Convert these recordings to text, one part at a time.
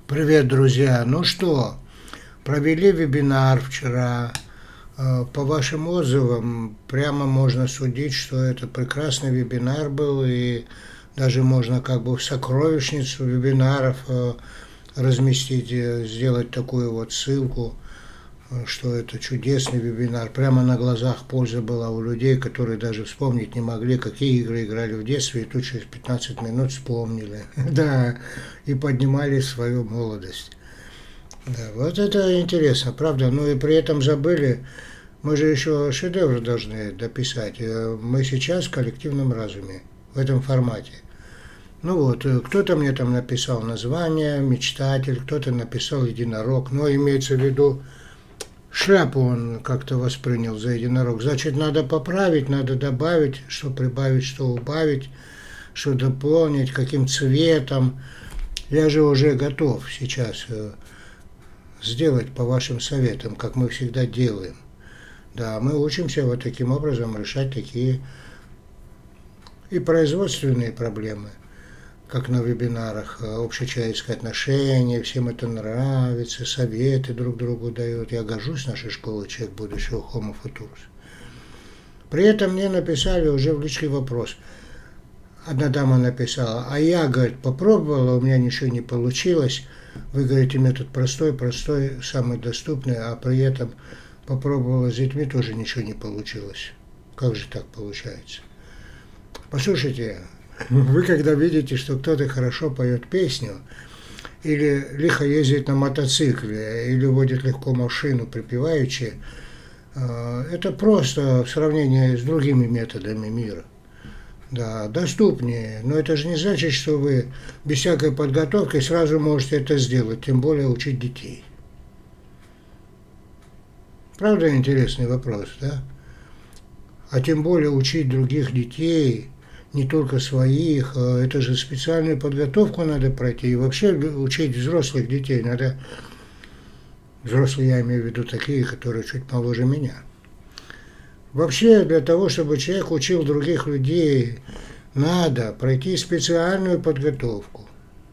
Привет, друзья! Ну что, провели вебинар вчера. По вашим отзывам прямо можно судить, что это прекрасный вебинар был, и даже можно как бы в сокровищницу вебинаров разместить, сделать такую вот ссылку, что это чудесный вебинар. Прямо на глазах польза была у людей, которые даже вспомнить не могли, какие игры играли в детстве, и тут через 15 минут вспомнили. Да, и поднимали свою молодость. Да, вот это интересно, правда. Ну и при этом забыли, мы же еще шедевр должны дописать. Мы сейчас в коллективном разуме, в этом формате. Ну вот, кто-то мне там написал название, мечтатель, кто-то написал единорог, но имеется в виду, шляпу он как-то воспринял за единорог. Значит, надо поправить, надо добавить, что прибавить, что убавить, что дополнить, каким цветом. Я же уже готов сейчас сделать по вашим советам, как мы всегда делаем. Да, мы учимся вот таким образом решать такие и производственные проблемы, как на вебинарах, общечеловеческое отношение, всем это нравится, советы друг другу дают. Я горжусь нашей школой «Человек будущего» Homo Futurus. При этом мне написали уже в личный вопрос. Одна дама написала, а я, говорит, попробовала, у меня ничего не получилось. Вы говорите, метод простой, самый доступный, а при этом попробовала с детьми, тоже ничего не получилось. Как же так получается? Послушайте, вы когда видите, что кто-то хорошо поет песню, или лихо ездит на мотоцикле, или водит легко машину припеваючи, это просто в сравнении с другими методами мира. Да, доступнее, но это же не значит, что вы без всякой подготовки сразу можете это сделать, тем более учить детей. Правда, интересный вопрос, да? А тем более учить других детей, не только своих, это же специальную подготовку надо пройти. И вообще учить взрослых детей надо, взрослые я имею в виду такие, которые чуть моложе меня. Вообще для того, чтобы человек учил других людей, надо пройти специальную подготовку.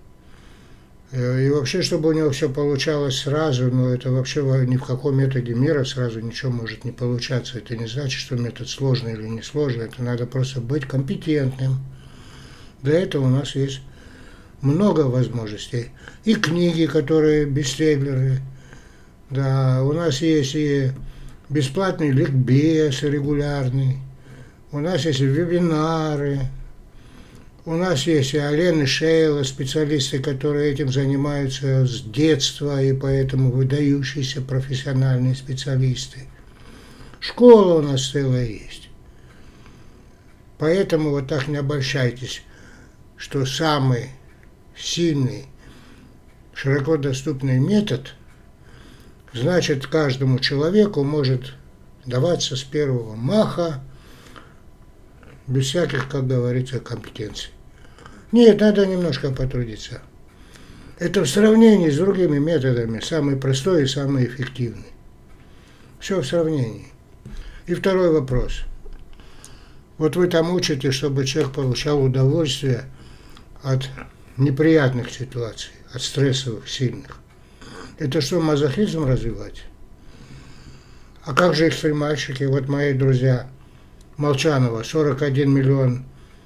И вообще, чтобы у него все получалось сразу, но это вообще ни в каком методе мира сразу ничего может не получаться. Это не значит, что метод сложный или не сложный, это надо просто быть компетентным. Для этого у нас есть много возможностей. И книги, которые бестселлеры, да, у нас есть и бесплатный ликбез регулярный, у нас есть и вебинары. У нас есть и Ален, и Шейла, специалисты, которые этим занимаются с детства, и поэтому выдающиеся профессиональные специалисты. Школа у нас целая есть. Поэтому вот так не обольщайтесь, что самый сильный, широко доступный метод, значит, каждому человеку может даваться с первого маха, без всяких, как говорится, компетенций. Нет, надо немножко потрудиться. Это в сравнении с другими методами самый простой и самый эффективный. Все в сравнении. И второй вопрос. Вот вы там учите, чтобы человек получал удовольствие от неприятных ситуаций, от стрессовых, сильных. Это что, мазохизм развивать? А как же экстремальщики? Вот мои друзья Молчанова, 41 миллион,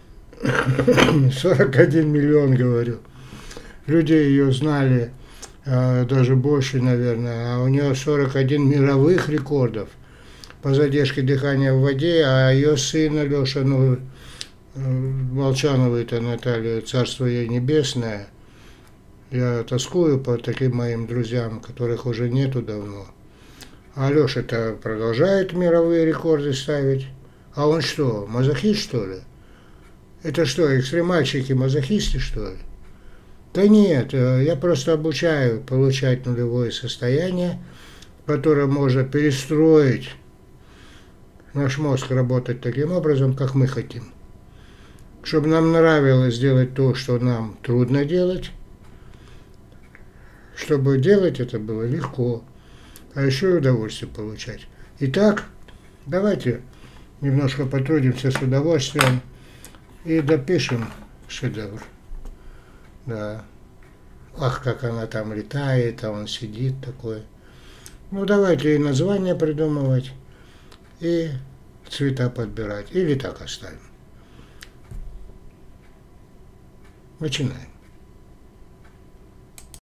41 миллион, говорю. Люди ее знали, даже больше, наверное, а у нее 41 мировых рекордов по задержке дыхания в воде, а ее сын Алеша, Молчановой-то Наталья, царство ей небесное, я тоскую по таким моим друзьям, которых уже нету давно. А Алеша-то продолжает мировые рекорды ставить. А он что, мазохист, что ли? Это что, экстремальщики мазохисты, что ли? Да нет, я просто обучаю получать нулевое состояние, в котором можно перестроить наш мозг работать таким образом, как мы хотим. Чтобы нам нравилось делать то, что нам трудно делать, чтобы делать это было легко, а еще и удовольствие получать. Итак, давайте немножко потрудимся с удовольствием и допишем шедевр. Да. ах, как она там летает, а он сидит такой. Ну, давайте и название придумывать, и цвета подбирать. Или так оставим. Начинаем.